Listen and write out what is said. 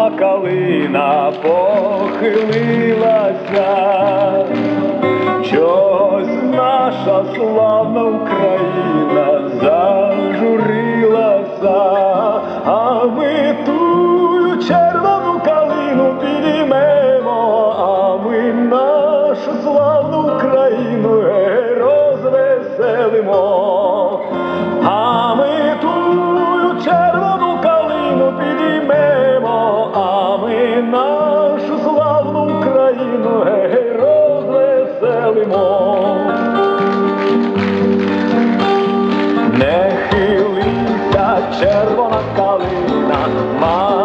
червона калина похилилася, чогось наша славна Україна зажурилася, а ми тую червону калину підіймемо, а ми нашу славну Україну розвеселимо. А ми тую червону калину підіймемо, а ми нашу славну Україну розвеселимо. Не хилися, червона калина,